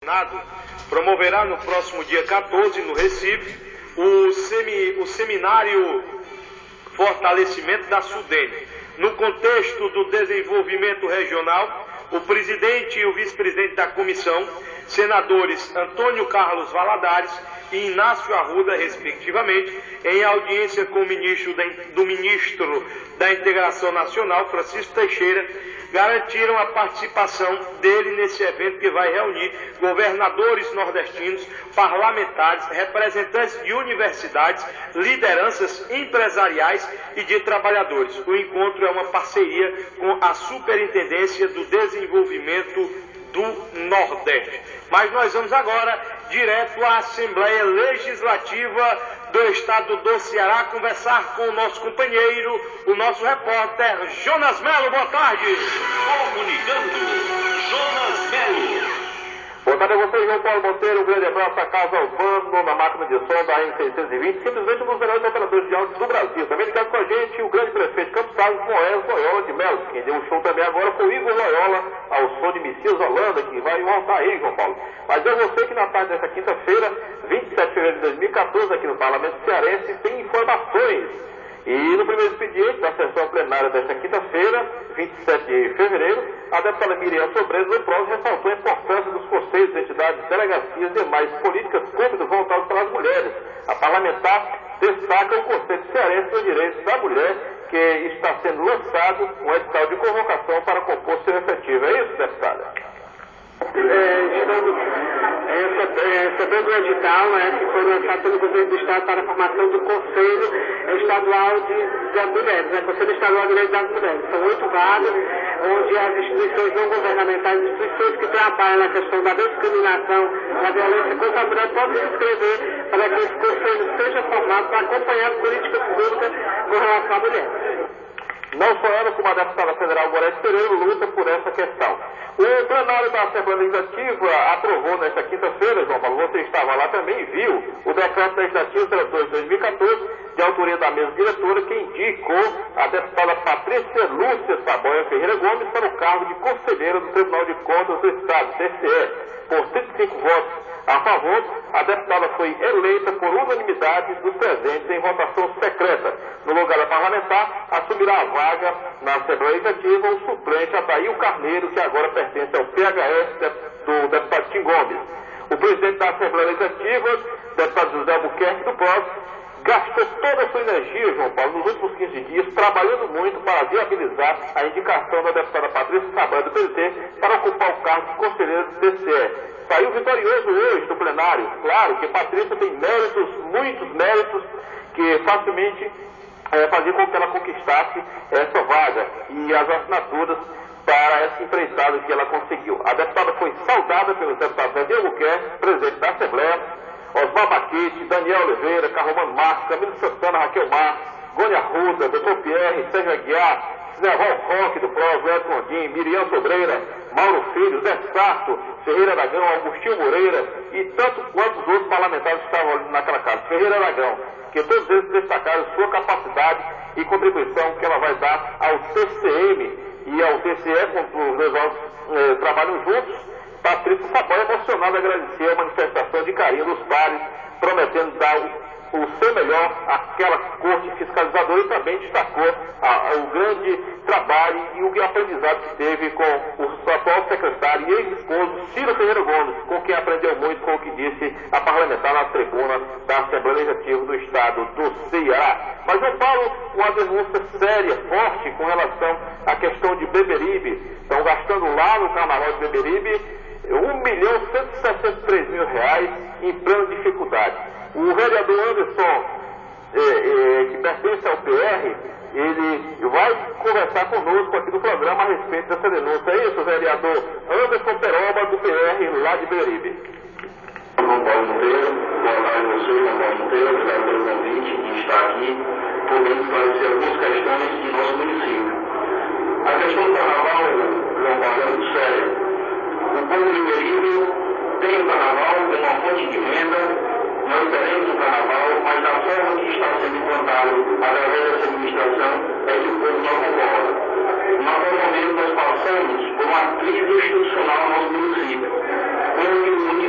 promoverá no próximo dia 14, no Recife, o seminário Fortalecimento da SUDENE. No contexto do desenvolvimento regional, o presidente e o vice-presidente da comissão, senadores Antônio Carlos Valadares e Inácio Arruda, respectivamente, em audiência com o ministro da Integração Nacional, Francisco Teixeira, garantiram a participação dele nesse evento que vai reunir governadores nordestinos, parlamentares, representantes de universidades, lideranças empresariais e de trabalhadores. O encontro é uma parceria com a Superintendência do Desenvolvimento do Nordeste. Mas nós vamos agora direto à Assembleia Legislativa do Estado do Ceará conversar com o nosso companheiro, o nosso repórter Jonas Melo. Boa tarde. Comunicando, Jonas Melo. Boa tarde a vocês, João Paulo Monteiro. Um grande abraço a Casa Urbano, na máquina de som da M620, simplesmente um dos melhores operadores de áudio do Brasil. Também está com a gente o grande prefeito de Campos Salles, Moés Loyola de Melo. Quem deu um show também agora foi o Igor Loyola, ao som de Messias Holanda, que vai voltar aí, João Paulo. Mas é você que na tarde desta quinta-feira, 27 de fevereiro de 2014, aqui no Parlamento Cearense, tem informações. E no primeiro expediente da sessão plenária desta quinta-feira, 27 de fevereiro, a deputada Miriam Sobreiro, no PROS, ressaltou a importância dos conselhos, entidades, delegacias e demais políticas públicas voltadas para as mulheres. A parlamentar destaca o Conselho Cearense dos Direitos da Mulher, que está sendo lançado um edital de convocação para compor seu efetivo. É isso, deputada? Estamos recebendo o edital que foi lançado pelo governo do Estado para a formação do Conselho Estadual das Mulheres, Conselho Estadual de Direitos das Mulheres. São 8 vagas, onde as instituições não governamentais, instituições que trabalham na questão da discriminação, da violência contra a mulher, podem se inscrever para que esse conselho seja formado para acompanhar as políticas públicas com relação à mulher. Não só ela, como a deputada federal Gorete Pereira luta por essa questão. O plenário da Assembleia Legislativa aprovou nesta quinta-feira, João Paulo, você estava lá também e viu o decreto legislativo 02 de 2014, de autoria da mesma diretora, que indicou a deputada Patrícia Lúcia Saboia Ferreira Gomes para o cargo de conselheira do Tribunal de Contas do Estado, TCE. Por 35 votos a favor, a deputada foi eleita por unanimidade dos presentes em votação secreta. No lugar da parlamentar, assumirá a vaga na Assembleia Legislativa o suplente Adail Carneiro, que agora pertence ao PHS do deputado Tim Gomes. O presidente da Assembleia Legislativa, deputado José Albuquerque do PROS, gastou toda a sua energia, João Paulo, nos últimos 15 dias, trabalhando muito para viabilizar a indicação da deputada Patrícia Saboia do PT para ocupar o cargo de conselheira do TCE. Saiu vitorioso hoje do plenário. Claro que Patrícia tem méritos, muitos méritos, que facilmente faziam com que ela conquistasse essa vaga e as assinaturas para essa empreitada que ela conseguiu. A deputada foi saudada pelos deputados José Albuquerque, presidente da Assembleia, Osmar Baquete, Daniel Oliveira, Carromano Marcos, Camilo Santana, Raquel Marques, Gônia Arruda, Dr. Pierre, Sérgio Aguiar, Cineval Roque do PROS, Edson Gondim, Miriam Sobreira, Mauro Filho, Zé Sato, Ferreira Aragão, Augustinho Moreira e tanto quantos outros parlamentares que estavam ali naquela casa. Ferreira Aragão, que todos eles destacaram sua capacidade e contribuição que ela vai dar ao TCM e ao TCE, quando os dois órgãos trabalham juntos. Patrícia Saboia, emocionada, agradeceu a manifestação de carinho dos pares, prometendo dar o seu melhor àquela corte fiscalizadora, e também destacou o grande trabalho e o aprendizado que teve com o atual secretário e ex-esposo Ciro Ferreira Gomes, com quem aprendeu muito com o que disse a parlamentar na tribuna da Assembleia Legislativa do Estado do Ceará. Mas eu falo uma denúncia séria, forte, com relação à questão de Beberibe. Estão gastando lá no Carnaval de Beberibe R$1.163.000 em plena dificuldade. O vereador Anderson, que pertence ao PR, ele vai conversar conosco aqui no programa a respeito dessa denúncia. É isso, vereador Anderson Peroba, do PR lá de Beberibe. João Paulo Monteiro, boa tarde a você, João Paulo Monteiro, obrigado pelo convite de estar aqui, podendo esclarecer algumas questões de nosso município. A questão do carnaval, João Paulo, é muito séria. O povo de Beberibe tem o carnaval, tem uma fonte de renda. Nós teremos o carnaval, mas da forma que está sendo implantado através dessa administração é que o povo não concorda. Naquele momento nós passamos por uma crise institucional no nosso município, onde o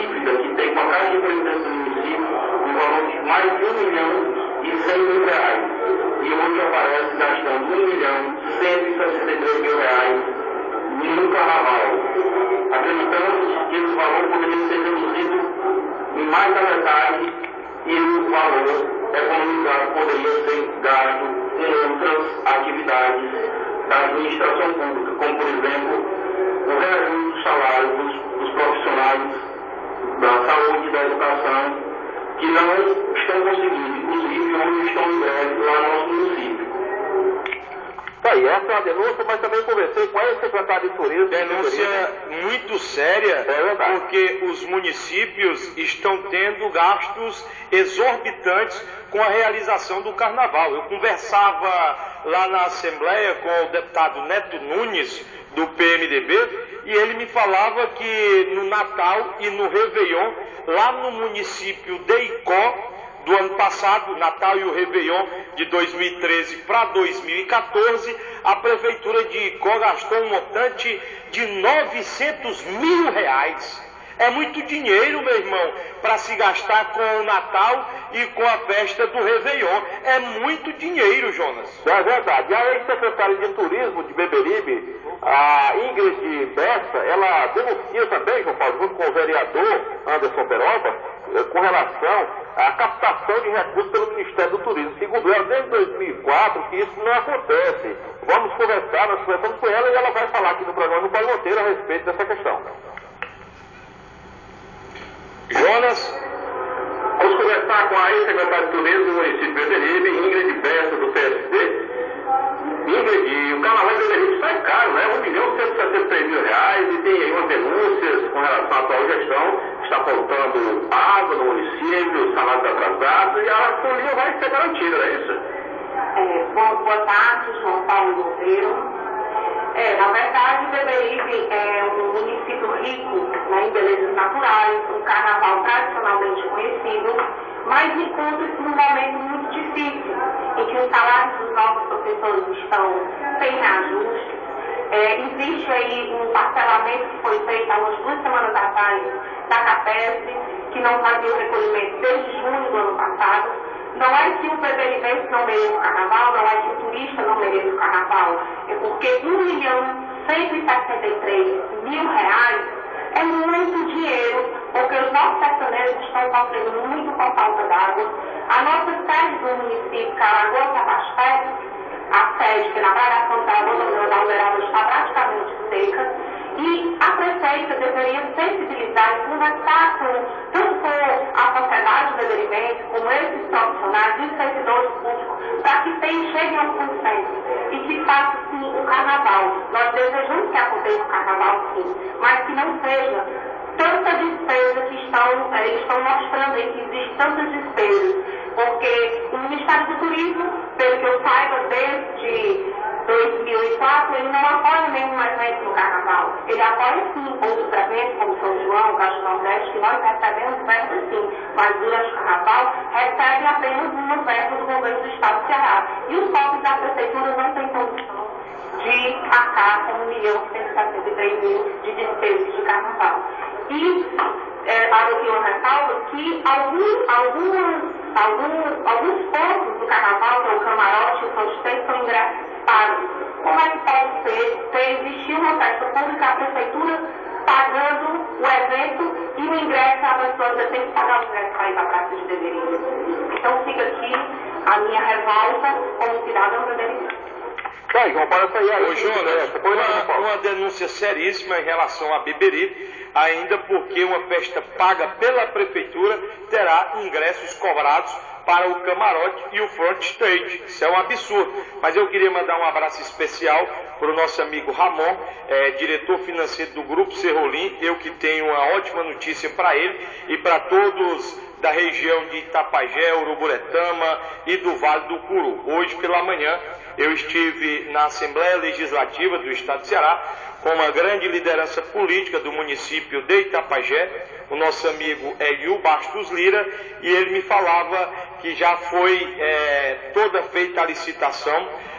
significa que tem uma caixa de previdência do município um valor de mais de R$1.100.000. E hoje aparece gastando R$1.163.000 no carnaval. Acreditamos que esse valor poderia ser reduzido em mais da metade e o valor economizado poderia ser gasto com outras atividades da administração pública, como por exemplo o reajuste dos salários dos profissionais da saúde e da educação que não estão conseguindo, inclusive hoje estão em greve lá no nosso município. Tá aí, essa é uma denúncia, mas também conversei com a ex-secretária de Turismo. Denúncia muito séria, porque os municípios estão tendo gastos exorbitantes com a realização do carnaval. Eu conversava lá na Assembleia com o deputado Neto Nunes, do PMDB, e ele me falava que no Natal e no Réveillon, lá no município de Icó, do ano passado, Natal e o Réveillon de 2013 para 2014, a Prefeitura de Icó gastou um montante de R$900 mil. É muito dinheiro, meu irmão, para se gastar com o Natal e com a festa do Réveillon. É muito dinheiro, Jonas. É verdade. E a ex-secretária de Turismo de Beberibe, a Ingrid Bessa, ela denuncia também, João Paulo, junto com o vereador Anderson Peroba, com relação à captação de recursos pelo Ministério do Turismo. Segundo ela, desde 2004, que isso não acontece. Vamos conversar, nós conversamos com ela e ela vai falar aqui no programa do Paulo Monteiro a respeito dessa questão. Jonas? Vamos conversar com a ex-secretária de Turismo do município de Beberibe, Ingrid Bessa, do PSD. Ingrid, o carnaval de Beberibe sai caro, né? R$1.163.000 e tem aí umas denúncias com relação à atual gestão. Está faltando água no município, salários atrasados e a folia vai ser garantida, não é isso? Boa tarde, João Paulo Monteiro. Na verdade, Beberibe é um município rico, né, em belezas naturais, um carnaval tradicionalmente conhecido, mas encontra-se num momento muito difícil, em que os salários dos nossos professores estão sem reajuste. Existe aí um parcelamento que foi feito há umas 2 semanas atrás da CAPES, que não fazia o recolhimento desde junho do ano passado. Não é que o beberibense não mereça o carnaval, não é que o turista não mereça o carnaval. É porque R$1.163.000 é muito dinheiro, porque os nossos sertanejos estão sofrendo muito com a falta d'água. A nossa sede do município, Caragoa, que abastece a sede pela variação da água da Alberaba, está praticamente seca. E a prefeita deveria sensibilizar e conversar tanto com a sociedade beberibense, como esses profissionais e servidores públicos, para que cheguem a um consenso e que faça sim o carnaval. Nós desejamos que aconteça o carnaval sim, mas que não seja tanta despesa que estão mostrando aí que existe tantas despesas, porque o Ministério do Turismo, pelo que eu saiba, desde 2004, ele não apoia nenhum evento no carnaval. Ele apoia sim outros eventos, como São João, Caixa Nordeste, que nós recebemos verbas sim, mas durante o carnaval recebe apenas uma verba do governo do estado do Ceará. E os cofres da prefeitura não têm condição de arcar com R$1.163.000 de despesas de carnaval. E haja aqui uma ressalva que alguns pontos do carnaval, como o camarote e o fronteiro, são ingressos pagos. Como é que pode ser existir uma festa pública, a prefeitura pagando o evento e o ingresso, a pessoa ainda tem que pagar o ingresso para ir para a Praça de Beberibe? Então fica aqui a minha revolta como cidadão beberibense. João Paulo, essa aí é Ô, Jonas, uma denúncia seríssima em relação a Beberibe, ainda porque uma festa paga pela prefeitura terá ingressos cobrados para o camarote e o front stage. Isso é um absurdo. Mas eu queria mandar um abraço especial para o nosso amigo Ramon, diretor financeiro do Grupo Serrolim. Eu que tenho uma ótima notícia para ele e para todos da região de Itapajé, Uruburetama e do Vale do Curu. Hoje pela manhã eu estive na Assembleia Legislativa do Estado de Ceará com uma grande liderança política do município de Itapajé, o nosso amigo Eliu Bastos Lira, e ele me falava que já foi toda feita a licitação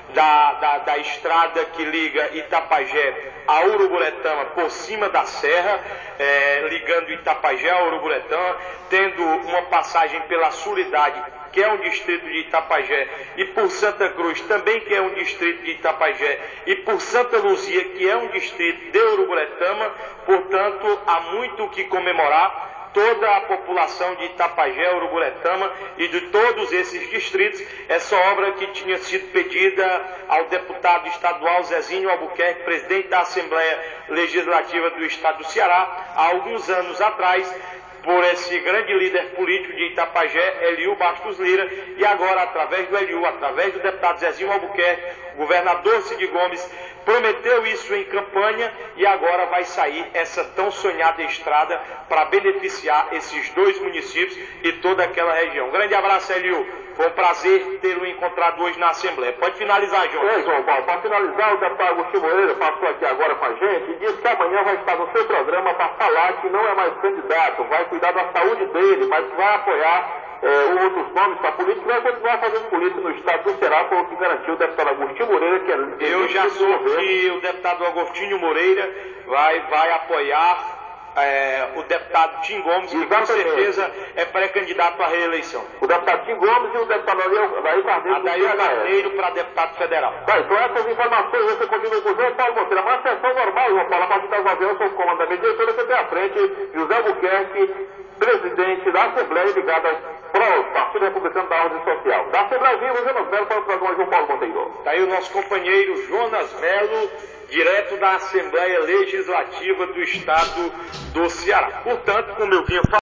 da estrada que liga Itapajé a Uruburetama por cima da serra, ligando Itapajé a Uruburetama, tendo uma passagem pela Suridade, que é um distrito de Itapajé, e por Santa Cruz, também que é um distrito de Itapajé, e por Santa Luzia, que é um distrito de Uruburetama. Portanto, há muito o que comemorar. Toda a população de Itapajé, Uruburetama e de todos esses distritos, essa obra que tinha sido pedida ao deputado estadual Zezinho Albuquerque, presidente da Assembleia Legislativa do Estado do Ceará, há alguns anos atrás, por esse grande líder político de Itapajé, Eliu Bastos Lira, e agora, através do Eliu, através do deputado Zezinho Albuquerque, o governador Cid Gomes prometeu isso em campanha e agora vai sair essa tão sonhada estrada para beneficiar esses dois municípios e toda aquela região. Grande abraço, Eliu. Foi um prazer tê-lo encontrado hoje na Assembleia. Pode finalizar, João. João Paulo. Para finalizar, o deputado Agostinho Moreira passou aqui agora com a gente e disse que amanhã vai estar no seu programa para falar que não é mais candidato, vai cuidar da saúde dele, mas vai apoiar outros nomes para política, vai continuar fazendo política no estado do Ceará, foi o que garantiu o deputado Agostinho Moreira, que é... Eu já soube que o deputado Agostinho Moreira vai apoiar o deputado Tim Gomes, que com certeza é pré-candidato à reeleição. O deputado Tim Gomes e o deputado Adair Carneiro para deputado federal. Então essas informações você continua com o João Paulo Monteiro. Uma sessão normal, João Paulo, a partir das 9 horas, sob o comando da mediatura, que tem à frente José Albuquerque, presidente da Assembleia ligada ao Partido Republicano da Ordem Social. Da Assembleia Viva, Jonas Melo, para o programa João Paulo Monteiro. Está aí o nosso companheiro Jonas Melo, direto da Assembleia Legislativa do Estado do Ceará. Portanto, como eu vinha falando,